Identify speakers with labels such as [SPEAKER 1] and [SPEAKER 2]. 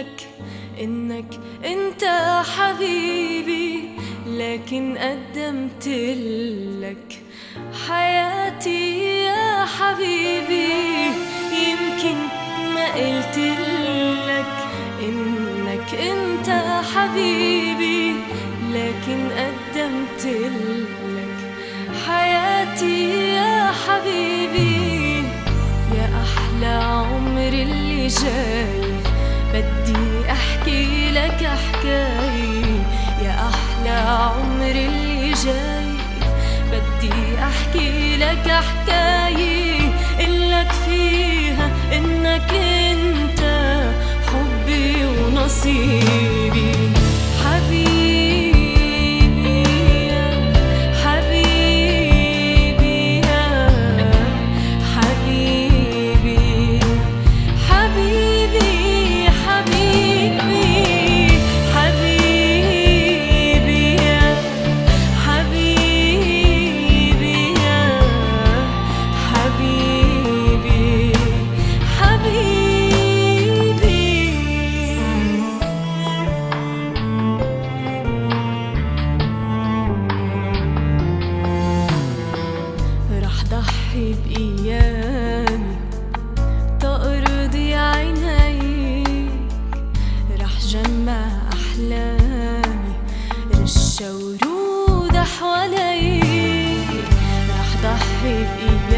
[SPEAKER 1] إنك أنت حبيبي، لكن قدمت لك حياتي يا حبيبي. يمكن ما قلت لك إنك أنت حبيبي، لكن قدمت لك حياتي يا حبيبي. يا أحلى عمر اللي جاي، بدي أحكي لك حكاية. يا أحلى عمر اللي جاي، بدي أحكي لك حكاية، قلك فيها إنك أنت حبي ونصيبي. حبيبي يا حبيبي يا حبيبي، حبيبي حبيبي حبيبي يا حبيبي يا حبيبي حبيبي. رح ضحي بأيامي تقرضي عينيك، رح جمع أحلامي رشة ورود حواليك. رح ضحي بأيامي